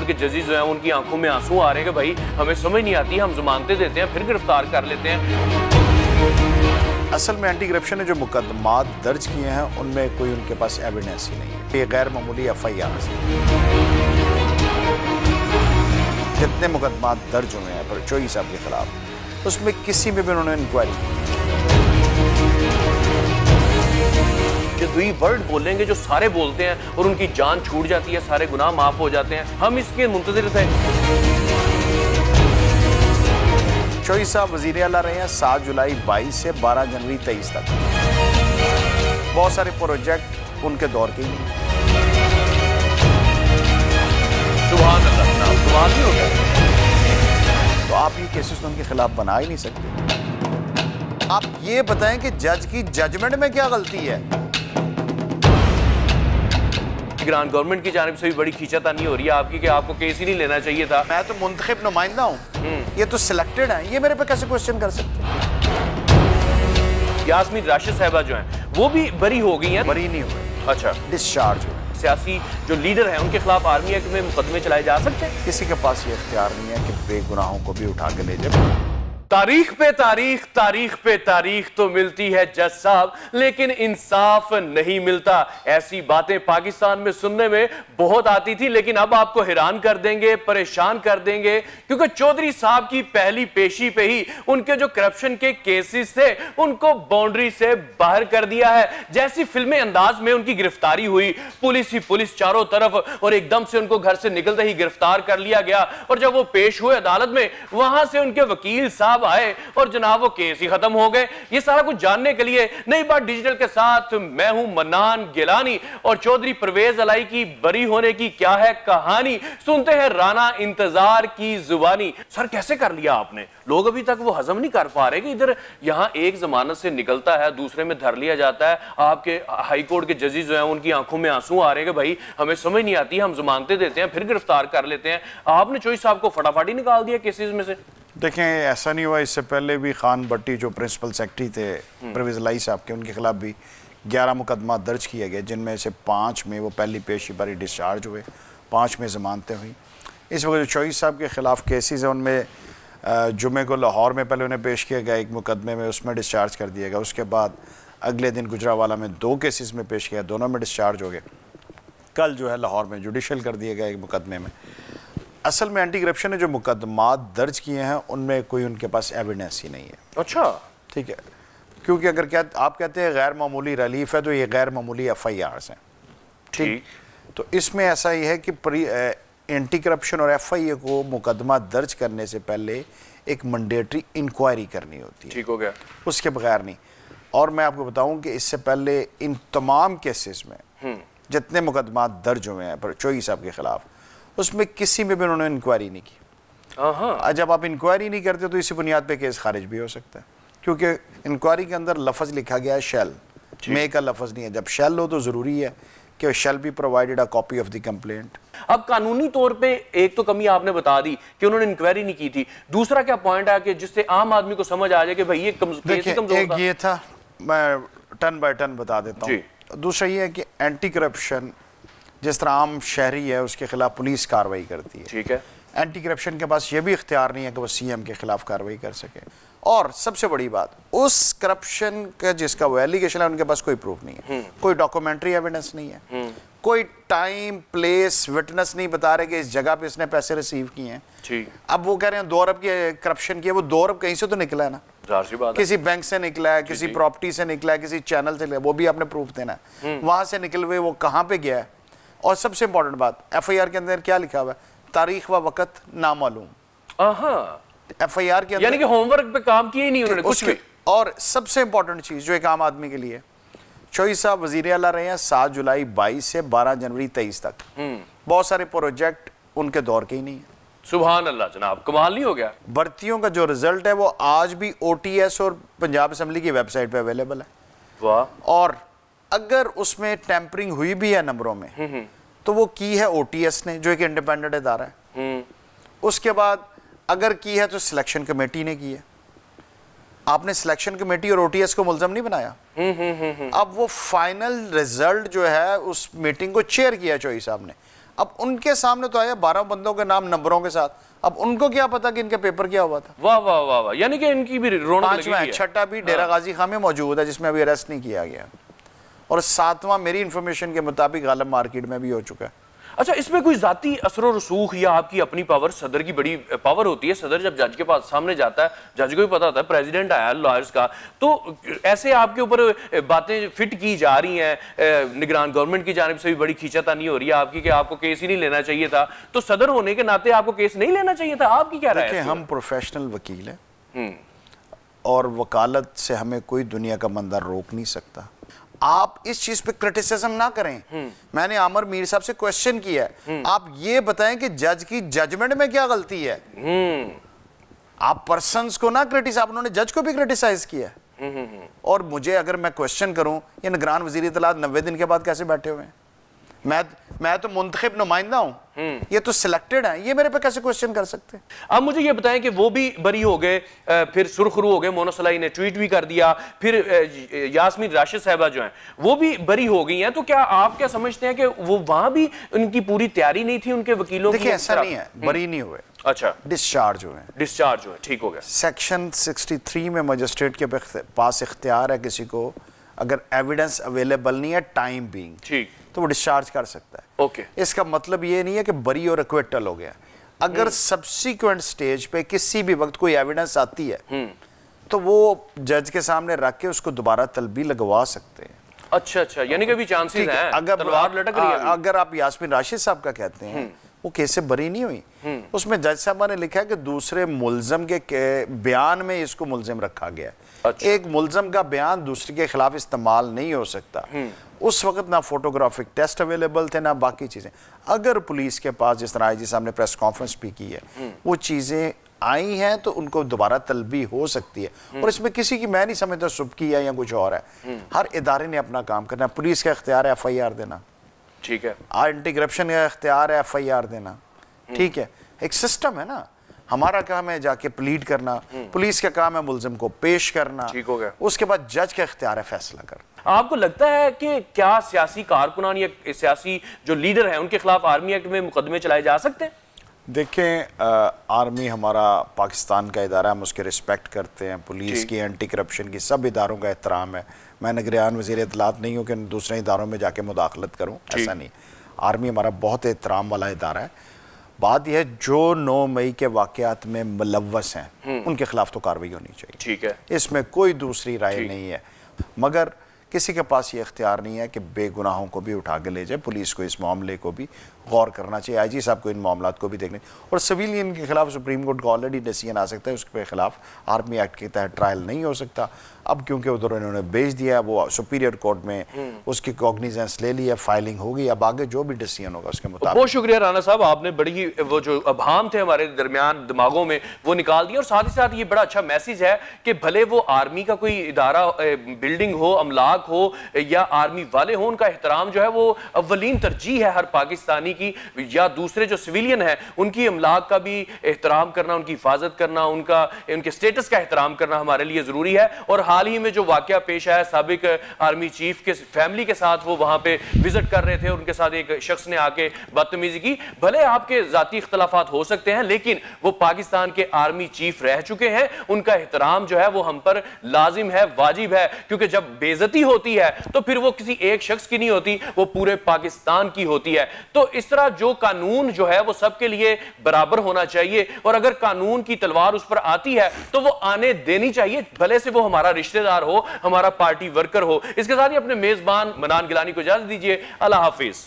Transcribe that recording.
के जजेस जो हैं उनकी आंखों में आंसू आ रहे हैं कि भाई हमें समझ नहीं आती, हम जमानतें देते हैं फिर गिरफ्तार कर लेते हैं। असल में एंटी करप्शन ने जो मुकदमात दर्ज किए हैं उनमें कोई उनके पास एविडेंस ही नहीं है। ये गैर मामूली FIR है। जितने मुकदमात दर्ज हुए हैं पर चोई साहब के खिलाफ, उसमें किसी में भी उन्होंने इंक्वायरी जो दुई वर्ड बोलेंगे जो सारे बोलते हैं और उनकी जान छूट जाती है, सारे गुनाह माफ हो जाते हैं, हम इसके मुंतजिर थे। चोई साहब वजीर आला रहे हैं 7 जुलाई 22 से 12 जनवरी 23 तक। बहुत सारे प्रोजेक्ट उनके दौर के ही नहीं। सुभान अल्लाह, सुभान ही हो गया। तो आप ये केसेस तो उनके खिलाफ बना ही नहीं सकते। आप ये बताएं कि जज की जजमेंट में क्या गलती है। निगरान गवर्नमेंट की जानिब से भी बड़ी खींचातानी हो रही है आपकी कि आपको केस ही नहीं लेना चाहिए था। मैं तो मुंतखब नुमाइंदा हूँ, ये तो सिलेक्टेड है, ये मेरे पे कैसे क्वेश्चन कर सकते हैं। यास्मीन राशिद साहिबा जो हैं वो भी बरी हो गई हैं। बरी नहीं हुए, अच्छा, डिस्चार्ज हुए। सियासी जो लीडर हैं उनके खिलाफ आर्मी एक्ट में मुकदमे चलाए जा सकते हैं। किसी के पास ये इख्तियार नहीं है कि बेगुनाहों को भी उठा के ले जाए। तारीख पे तारीख, तारीख पे तारीख तो मिलती है जज साहब, लेकिन इंसाफ नहीं मिलता। ऐसी बातें पाकिस्तान में सुनने में बहुत आती थी, लेकिन अब आपको हैरान कर देंगे, परेशान कर देंगे, क्योंकि चौधरी साहब की पहली पेशी पे ही उनके जो करप्शन के केसेस थे उनको बाउंड्री से बाहर कर दिया है। जैसी फिल्मी अंदाज में उनकी गिरफ्तारी हुई, पुलिस ही पुलिस चारों तरफ, और एकदम से उनको घर से निकलते ही गिरफ्तार कर लिया गया। और जब वो पेश हुए अदालत में, वहां से उनके वकील साहब आए और जनाब वो केस ही खत्म हो गए। ये सारा कुछ जानने के लिए नई बात डिजिटल के साथ मैं हूं मन्नान गिलानी, और चौधरी परवेज अलाई की बरी होने की क्या है कहानी, सुनते हैं राना इंतजार की जुबानी। सर कैसे कर लिया आपने? लोग अभी तक वो हजम नहीं कर पा रहे कि इधर यहां एक जमानत से निकलता है, दूसरे में धर लिया जाता है। आपके हाई कोर्ट के जजेस जो हैं उनकी आंखों में आंसू आ रहे हैं कि भाई हमें समझ नहीं आती, हम जमानतें देते हैं फिर गिरफ्तार कर लेते हैं। आपने चोई साहब को फटाफट ही निकाल दिया केसेस में से। देखें, ऐसा नहीं हुआ। इससे पहले भी खान भट्टी जो प्रिंसिपल सेक्रेटरी थे परवेज अलाई साहब के, उनके खिलाफ भी 11 मुकदमा दर्ज किए गए, जिनमें से 5 में वो पहली पेशी पर ही डिस्चार्ज हुए, 5 में जमानतें हुई। इस वक्त जो चौधरी साहब के खिलाफ केसेस हैं उनमें जुमे को लाहौर में पहले उन्हें पेश किया गया एक मुकदमे में, उसमें डिस्चार्ज कर दिया गया। उसके बाद अगले दिन गुजरावाला में 2 केसेस में पेश किया, दोनों में डिस्चार्ज हो गए। कल जो है लाहौर में जुडिशल कर दिया गया एक मुकदमे में। असल में एंटी करप्शन ने जो मुकदमात दर्ज किए हैं उनमें कोई उनके पास एविडेंस ही नहीं है। अच्छा, ठीक है। क्योंकि अगर आप कहते हैं गैर मामूली रिलीफ है, तो ये गैर मामूली FIRs हैं। ठीक, तो इसमें ऐसा ही है कि एंटी करप्शन और FIA को मुकदमा दर्ज करने से पहले एक मैंडेटरी इंक्वायरी करनी होती है। ठीक हो गया, उसके बगैर नहीं। और मैं आपको बताऊं कि इससे पहले इन तमाम केसेस में जितने मुकदमात दर्ज हुए हैं पर चोई साहब के खिलाफ, उसमें किसी में भी उन्होंने इंक्वायरी नहीं की। जब आप इंक्वायरी नहीं करते तो इसी बुनियाद पे केस खारिज भी हो सकता है, क्योंकि इंक्वायरी के अंदर लफ्ज़ लिखा गया है शेल, मे का लफ्ज़ नहीं है। जब शेल हो तो ज़रूरी है कि shall be provided a copy of the complaint. अब कानूनी तौर पे एक तो कमी आपने बता दी कि उन्होंने इंक्वायरी नहीं की थी, दूसरा क्या पॉइंट है कि जिससे आम आदमी को समझ आ जाए कि भाई ये एक ये था, मैं टन बाय टन बता देता हूँ। दूसरा ये है कि एंटी करप्शन जिस तरह आम शहरी है उसके खिलाफ पुलिस कार्रवाई करती है, ठीक है। एंटी करप्शन के पास ये भी इख्तियार नहीं है कि वो CM के खिलाफ कार्रवाई कर सके। और सबसे बड़ी बात, उस करप्शन का जिसका वो एलिगेशन है उनके पास कोई प्रूफ नहीं है, कोई डॉक्यूमेंट्री एविडेंस नहीं है, कोई टाइम प्लेस विटनेस नहीं बता रहे कि इस जगह पे इसने पैसे रिसीव किए हैं। अब वो कह रहे हैं 2 अरब की करप्शन किया, वो 2 अरब कहीं से तो निकला है ना, किसी बैंक से निकला है, किसी प्रॉपर्टी से निकला है, किसी चैनल से, वो भी आपने प्रूफ देना है। वहां से निकल हुए वो कहाँ पे गया है। और सबसे इंपॉर्टेंट बात, FIR के अंदर क्या लिखा हुआ है? तारीख व वक़्त नामालूम। FIR के अंदर यानी कि होमवर्क पे काम किया ही नहीं उन्होंने कुछ भी। और सबसे इंपॉर्टेंट चीज जो एक आम आदमी के लिए, चौधरी साहब वजीर आला रहे हैं 7 जुलाई 22 से 12 जनवरी 23 तक। बहुत सारे प्रोजेक्ट उनके दौर के ही नहीं है। सुभान अल्लाह जनाब, कमाल नहीं हो गया। भर्तियों का जो रिजल्ट है वो आज भी OTS और पंजाब असेंबली की वेबसाइट पे अवेलेबल है। वाह। और अगर उसमें टेम्परिंग हुई भी है नंबरों में, तो वो की है OTS ने, जो एक इंडिपेंडेंट इदारा है। उसके बाद अगर की है तो सिलेक्शन कमेटी ने की है। आपने सिलेक्शन कमेटी और OTS को मुलजम नहीं बनाया। अब वो फाइनल रिजल्ट जो है उस मीटिंग को चेयर किया चौधरी साहब ने। अब उनके सामने तो आया 12 बंदों के नाम नंबरों के साथ, अब उनको क्या पता कि इनका पेपर क्या हुआ था। वाह वाह वाह वाह, यानी कि इनकी भी रौनक लगी पांचवा है। छठा भी डेरा गाजी खां में मौजूद है जिसमें अभी अरेस्ट नहीं किया गया, और सातवां मेरी इंफॉर्मेशन के मुताबिक गालिब मार्केट में भी हो चुका है। अच्छा, इसमें कोई जाती असर और रसूख या आपकी अपनी पावर, सदर की बड़ी पावर होती है, सदर जब जज के पास सामने जाता है, जज को भी पता होता है प्रेसिडेंट आया लॉयर्स का, तो ऐसे आपके ऊपर बातें फिट की जा रही हैं, निगरान गवर्नमेंट की जानिब से भी बड़ी खींचातानी हो रही है आपकी कि आपको केस ही नहीं लेना चाहिए था, तो सदर होने के नाते आपको केस नहीं लेना चाहिए था, आपकी क्या राय है? हम प्रोफेशनल वकील हैं और वकालत से हमें कोई दुनिया का बंदा रोक नहीं सकता। आप इस चीज पे क्रिटिसिज्म ना करें। मैंने आमिर मीर साहब से क्वेश्चन किया है, आप ये बताएं कि जज की जजमेंट में क्या गलती है। आप पर्सन्स को ना क्रिटिसाइज, आप उन्होंने जज को भी क्रिटिसाइज किया है। और मुझे अगर मैं क्वेश्चन करूं, ये निगरान वजीर इत्तलात 90 दिन के बाद कैसे बैठे हुए हैं? मैं तो मुंतखब नुमाइंदा हूं, ये तो सिलेक्टेड है, ये मेरे पे कैसे क्वेश्चन कर सकते हैं? अब मुझे ये बताएं कि वो भी बरी हो गए, फिर सुरखरू हो गए, मोना सलाई ने ट्वीट भी कर दिया, फिर यास्मीन राशिद साहिबा जो हैं वो भी बरी हो गई हैं, तो क्या आप क्या समझते हैं कि वो वहां भी उनकी पूरी तैयारी नहीं थी उनके वकीलों की? देखिए ऐसा नहीं है, बरी नहीं हुए, अच्छा डिस्चार्ज हुए। डिस्चार्ज हुए, ठीक हो गया। सेक्शन 63 में मजिस्ट्रेट के पास इख्तियार है किसी को, अगर एविडेंस अवेलेबल नहीं है टाइम बीइंग, ठीक, तो वो डिस्चार्ज कर सकता है। ओके, इसका मतलब ये नहीं है कि बरी और एक्विटल हो गया। अगर सब्सिक्वेंट स्टेज पे किसी भी वक्त कोई एविडेंस आती है तो वो जज के सामने रख के उसको दोबारा तलबी लगवा सकते हैं। अच्छा अच्छा, यानी कि भी चांसेस हैं, अगर तलवार लटक रही है। अगर आप यास्मीन राशिद साहब का कहते हैं, वो केस से बरी नहीं हुई, उसमें जज साहब ने लिखा है कि दूसरे मुलजम के बयान में इसको मुलजिम रखा गया है। अच्छा। एक मुलजम का बयान दूसरे के खिलाफ इस्तेमाल नहीं हो सकता। उस वक्त ना फोटोग्राफिक टेस्ट अवेलेबल थे ना बाकी चीजें। अगर पुलिस के पास, जिस तरह आईजी साहब ने प्रेस कॉन्फ्रेंस भी की है, वो चीजें आई हैं तो उनको दोबारा तलबी हो सकती है। और इसमें किसी की, मैं नहीं समझता सुबकी है या कुछ और है, हर इदारे ने अपना काम करना है। पुलिस का इख्तियार है FIR देना, ठीक है, एंटी करप्शन का इख्तियार है FIR देना, ठीक है, एक सिस्टम है ना। हमारा काम है जाके प्लीड करना, पुलिस का काम है मुलजिम को पेश करना, ठीक हो गया। उसके बाद जज का इख्तियार है फैसला करना। आपको लगता है कि क्या सियासी कारकुनान या सियासी जो लीडर हैं उनके खिलाफ आर्मी एक्ट में मुकदमे चलाए जा सकते हैं? देखें, आर्मी हमारा पाकिस्तान का इदारा, हम उसके रिस्पेक्ट करते हैं, पुलिस की, एंटी करप्शन की, सब इदारों का एहतराम है। मैं निगरान वज़ीर इत्तलात नहीं हूँ कि दूसरे इदारों में जाके मुदाखलत करूँ, ऐसा नहीं। आर्मी हमारा बहुत एहतराम वाला इदारा है। बात यह है, जो 9 मई के वाक़यात में मुलव्वस हैं उनके खिलाफ तो कार्रवाई होनी चाहिए, ठीक है, इसमें कोई दूसरी राय नहीं है। मगर किसी के पास ये इख्तियार नहीं है कि बेगुनाहों को भी उठा के ले जाए। पुलिस को इस मामले को भी गौर करना चाहिए, IG साहब को इन मामलों को भी देखने, और सिविलियन के खिलाफ सुप्रीम कोर्ट का ऑलरेडी डिसीजन आ सकता है, उसके खिलाफ आर्मी एक्ट के तहत ट्रायल नहीं हो सकता। अब क्योंकि उधर इन्होंने भेज दिया, वो सुपीरियर कोर्ट में उसकी कॉग्निजेंस ले लिया, फाइलिंग होगी, अब आगे जो भी डिसीजन होगा उसके मुताबिक। बहुत शुक्रिया राना साहब, आपने बड़ी ही वो जो अभाम थे हमारे दरमियान दिमागों में वो निकाल दिया, और साथ ही साथ ये बड़ा अच्छा मैसेज है कि भले वो आर्मी का कोई इदारा, बिल्डिंग हो, अमलाक हो या आर्मी वाले हो, उनका एहतराम जो है वो अव्वलीन तरजीह है हर पाकिस्तानी की, या दूसरे जो सिविलियन है उनकी अमलाक का भी एहतराम करना, उनकी हिफाजत करना, उनके स्टेटस का एहतराम करना हमारे लिए जरूरी है। और हाल ही में जो वाकया पेश आया, साबिक आर्मी चीफ के फैमिली के साथ वो वहां पे विजिट कर रहे थे, उनके साथ एक शख्स ने आके बदतमीजी की। भले आपके जाती इख्तलाफात हो सकते हैं, लेकिन वो पाकिस्तान के आर्मी चीफ रह चुके हैं, उनका एहतराम जो है वो हम पर लाजिम है, वाजिब है, क्योंकि जब बेइज्जती होती है तो फिर वो किसी एक शख्स की नहीं होती, वो पूरे पाकिस्तान की होती है। तो इस तरह जो कानून जो है वो सबके लिए बराबर होना चाहिए, और अगर कानून की तलवार उस पर आती है तो वो आने देनी चाहिए, भले से वो हमारा रिश्तेदार हो, हमारा पार्टी वर्कर हो। इसके साथ ही अपने मेजबान मनान गिलानी को इजाजत दीजिए। अल्लाह हाफिज।